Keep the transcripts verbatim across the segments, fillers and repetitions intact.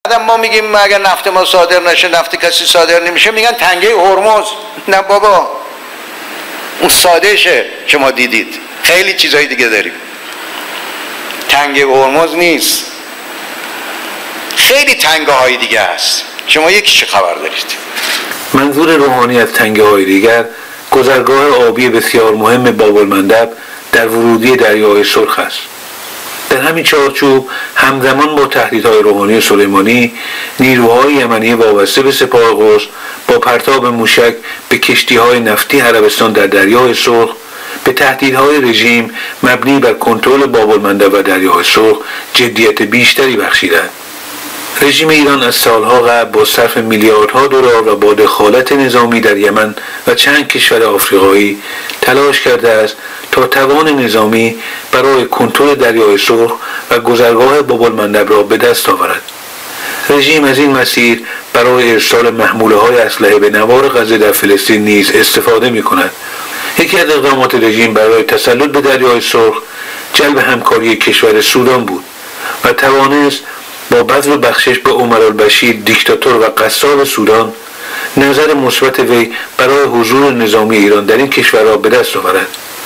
ما میگیم اگر نفت ما صادر نشه نفت کسی صادر نمیشه، میگن تنگه هرمز. نه بابا، اون ساده شه که ما دیدید، خیلی چیزهای دیگه داریم، تنگه هرمز نیست، خیلی تنگه های دیگه هست. شما یکیش خبر دارید؟ منظور روحانی از تنگه های دیگر گذرگاه آبی بسیار مهم باب المندب در ورودی دریای سرخ است. در همین چارچوب همزمان با تهدیدهای روحانی سلیمانی، نیروهای یمنی وابسته به سپاه قدس با پرتاب موشک به کشتی‌های نفتی عربستان در دریای سرخ، به تهدیدهای رژیم مبنی بر کنترل باب المندب و دریای سرخ جدیت بیشتری بخشیدند. رژیم ایران از سالها قبل با صرف میلیاردها دلار و با دخالت نظامی در یمن و چند کشور آفریقایی تلاش کرده است تا توان نظامی برای کنترل دریای سرخ و گذرگاه باب المندب را به دست آورد. رژیم از این مسیر برای ارسال محموله‌های اسلحه به نوار غزه در فلسطین نیز استفاده می‌کند. یکی از اقدامات رژیم برای تسلط به دریای سرخ جلب همکاری کشور سودان بود و توانست با بذل و بخشش به عمر البشیر دیکتاتور و قصاب سودان نظر مثبت وی برای حضور نظامی ایران در این کشور را به دست آورد.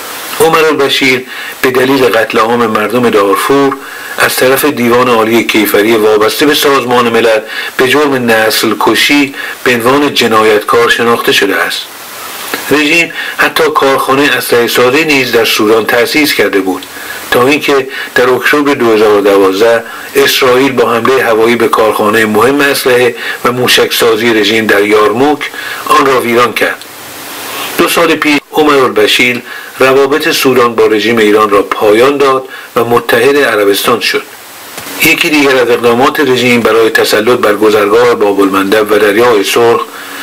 عمر البشیر به دلیل قتل عام مردم دارفور از طرف دیوان عالی کیفری وابسته به سازمان ملل به جرم نسل کشی به عنوان جنایتکار شناخته شده است. رژیم حتی کارخانه اسلحه سازی نیز در سودان تأسیس کرده بود تا اینکه در اکتبر دو هزار و دوازده اسرائیل با حمله هوایی به کارخانه مهم اسلحه و موشکسازی رژیم در یارموک آن را ویران کرد. دو سال پیش عمر البشیر روابط سودان با رژیم ایران را پایان داد و متحد عربستان شد. یکی دیگر از اقدامات رژیم برای تسلط بر گذرگاه باب المندب و دریای سرخ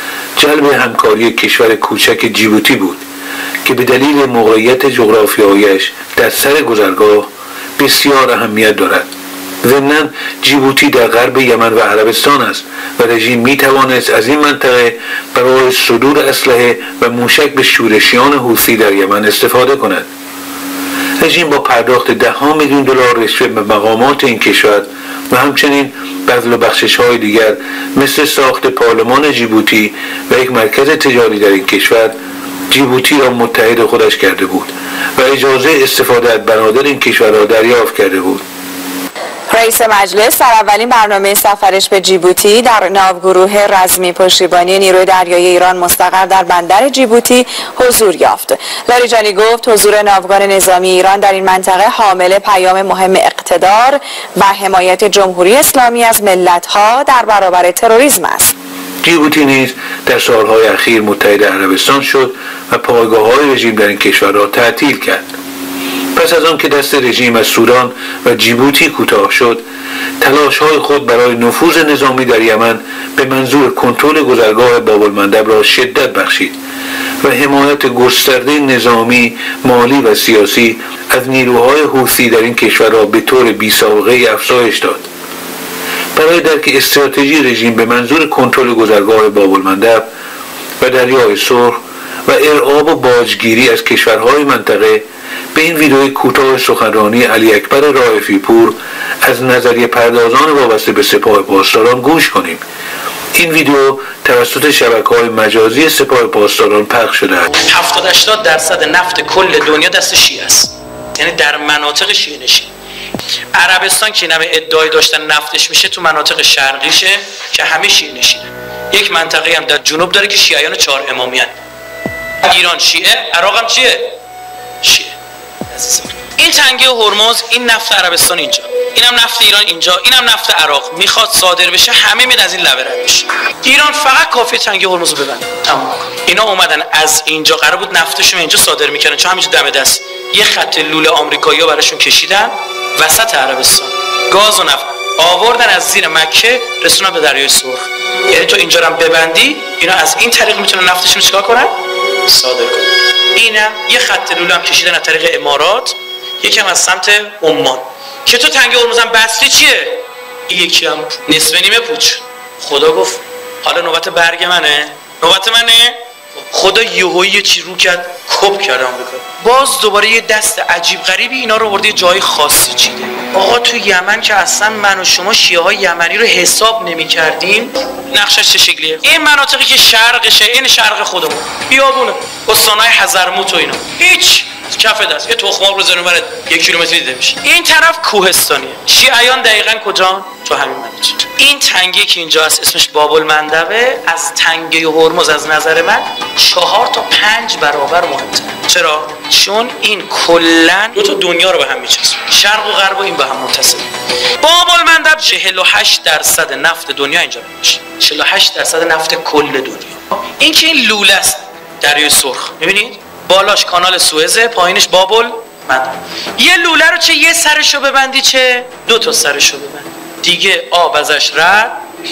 جلب همکاری کشور کوچک جیبوتی بود که به دلیل موقعیت جغرافیاییش در سر گذرگاه بسیار اهمیت دارد. ضمناً جیبوتی در غرب یمن و عربستان است و رژیم می توانست از این منطقه برای صدور اسلحه و موشک به شورشیان حوثی در یمن استفاده کند. رژیم با پرداخت ده ها میلیون دلار رشوه به مقامات این کشور و همچنین بذل و بخشش های دیگر مثل ساخت پارلمان جیبوتی و یک مرکز تجاری در این کشور، جیبوتی را متحد خودش کرده بود و اجازه استفاده از بنادر این کشور را دریافت کرده بود. رئیس مجلس در اولین برنامه سفرش به جیبوتی در ناوگروه رزمی پشتیبانی نیروی دریایی ایران مستقر در بندر جیبوتی حضور یافت. لاریجانی گفت حضور ناوگان نظامی ایران در این منطقه حامل پیام مهم اقتدار و حمایت جمهوری اسلامی از ملت‌ها در برابر تروریسم است. جیبوتی نیز در سالهای اخیر متحد عربستان شد و پایگاه‌های رژیم در این کشور را تعطیل کرد. پس از آن که دست رژیم از سودان و جیبوتی کوتاه شد، تلاش‌های خود برای نفوذ نظامی در یمن به منظور کنترل گذرگاه باب المندب را شدت بخشید و حمایت گسترده نظامی، مالی و سیاسی از نیروهای حوثی در این کشور را به طور بی‌سابقه افزایش داد. برای درک استراتژی رژیم به منظور کنترل گذرگاه باب المندب و دریای سرخ و ارعاب و باجگیری از کشورهای منطقه، به این ویدئوی کوتاه سخنرانی علی اکبر رائفی پور از نظریه پردازان وابسته به سپاه پاسداران گوش کنیم. این ویدئو توسط شبکه‌های مجازی سپاه پاسداران پخش شده است. هفتاد هشتاد درصد نفت کل دنیا دست شیعه است، یعنی در مناطق شیعه نشین. عربستان که نمه ادعای داشتن نفتش میشه تو مناطق شرقیشه که همه شیعه نشینه. یک منطقه هم در جنوب داره که شیعیان چهار امامی هست. ایران شیعه، عراق هم چیه؟ شیعه. این تنگه هرمز، این نفت عربستان اینجا، اینم نفت ایران اینجا، اینم نفت عراق میخواد صادر بشه، همه میاد از این لبه رد بشه. ایران فقط کافیه تنگه هرمز رو ببنده. تمام. اینا اومدن از اینجا قرار بود نفتشون اینجا صادر میکنن، چون همینجا دم دست یه خط لوله آمریکایی‌ها براشون کشیدن وسط عربستان، گاز و نفت آوردن از زیر مکه رسوندن به دریای سرخ. یعنی تو اینجا رو ببندی، اینا از این طریق میتونن نفتشون رو چیکار کنن؟ صادر کنن. اینم یه خط لوله هم کشیدن از طریق امارات، یکم از سمت عمان. که تو تنگه هرمز هم بستی چیه؟ یکی هم نصف نیمه پوچ. خدا گفت حالا نوبت برگ منه، نوبت منه، خدا یهویی چی رو کرد، کپ کرد آمریکا. باز دوباره یه دست عجیب غریبی اینا رو ورده جای خاصی چیده. آقا تو یمن که اصلا من و شما شیعه های یمنی رو حساب نمی کردیم، نقشش چه شکلیه؟ این مناطقی که شرقشه، این شرق خودمون، بیابونه، استانهای حضرموت و اینا، هیچ کف دست یه تخم‌مرغ رو زنون برد یک کیلومتری دیده میشه. این طرف کوهستانیه. شیعیان دقیقاً کجا؟ تو همین مناطق. این تنگه که اینجا هست اسمش باب المندبه، از تنگه هرمز از نظر من چهار تا پنج برابر مهمتره. چرا؟ چون این کلاً دو تا دنیا رو به هم میچسبه، شرق و غرب و این به هم متصل. باب المندب چهل و هشت درصد نفت دنیا اینجا میشه، چهل و هشت درصد نفت کل دنیا. این که این لوله است، دریای سرخ، می‌بینید؟ بالاش کانال سوئزه، پایینش باب المندب. یه لوله رو چه یه سرشو ببندی چه دو تا سرشو ببندی، دیگه آب ازش رد.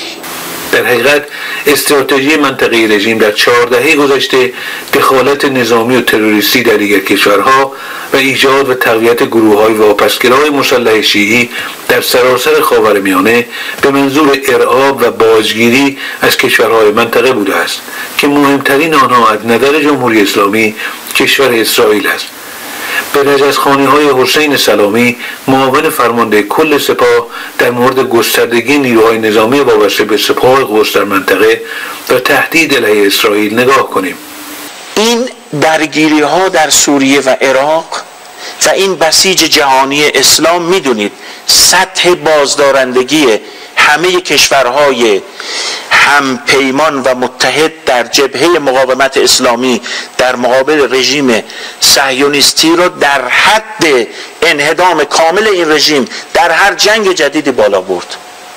در حقیقت استراتژی منطقه رژیم در چهار دهه گذشته دخالت نظامی و تروریستی در دیگر کشورها و ایجاد و تقویت گروه‌های واپسگرای مسلح شیعی در سراسر خاورمیانه به منظور ارعاب و بازگیری از کشورهای منطقه بوده است که مهمترین آنها از نظر جمهوری اسلامی کشور اسرائیل است. به رجزخوانی‌های حسین سلامی معاون فرمانده کل سپاه در مورد گستردگی نیروهای نظامی وابسته به سپاه قدس در منطقه و تهدید علیه اسرائیل نگاه کنیم. این درگیری ها در سوریه و عراق و این بسیج جهانی اسلام، میدونید سطح بازدارندگی همه کشورهای هم پیمان و متحد در جبهه مقاومت اسلامی در مقابل رژیم صهیونیستی رو در حد انهدام کامل این رژیم در هر جنگ جدیدی بالا برد.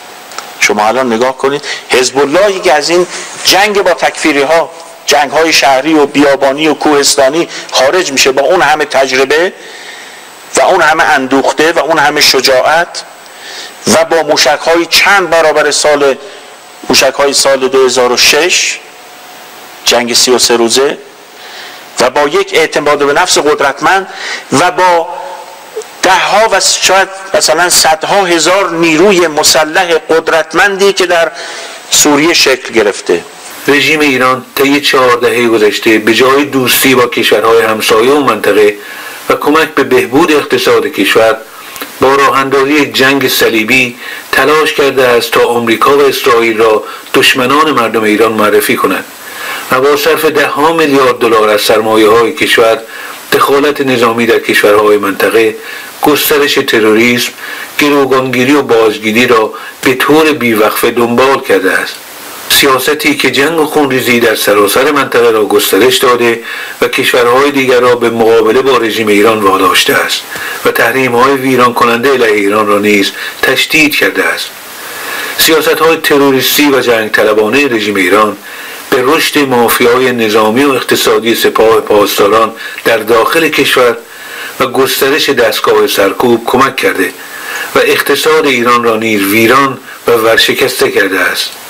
شما الان نگاه کنید حزب اللهی که از این جنگ با تکفیری ها، جنگ های شهری و بیابانی و کوهستانی خارج میشه با اون همه تجربه و اون همه اندوخته و اون همه شجاعت و با موشک های چند برابر سال موشک های سال دو هزار و شش جنگ سی و سه روزه و با یک اعتماد به نفس قدرتمند و با ده ها و شاید مثلا صدها هزار نیروی مسلح قدرتمندی که در سوریه شکل گرفته. رژیم ایران طی چهار دهه گذشته به جای دوستی با کشورهای همسایه و منطقه و کمک به بهبود اقتصاد کشور با راه اندازی یک جنگ صلیبی تلاش کرده است تا آمریکا و اسرائیل را دشمنان مردم ایران معرفی کند و با صرف ده ها میلیارد دلار از سرمایه های کشور، دخالت نظامی در کشورهای منطقه، گسترش تروریسم، گروگانگیری و بازگیری را به طور بیوقفه دنبال کرده است. سیاستی که جنگ و خونریزی در سراسر منطقه را گسترش داده و کشورهای دیگر را به مقابله با رژیم ایران واداشته است و تحریم‌های ویران کننده علیه ایران را نیز تشدید کرده است. سیاست‌های تروریستی و جنگ طلبانه رژیم ایران به رشد مافیای نظامی و اقتصادی سپاه پاسداران در داخل کشور و گسترش دستگاه سرکوب کمک کرده و اقتصاد ایران را نیز ویران و ورشکسته کرده است.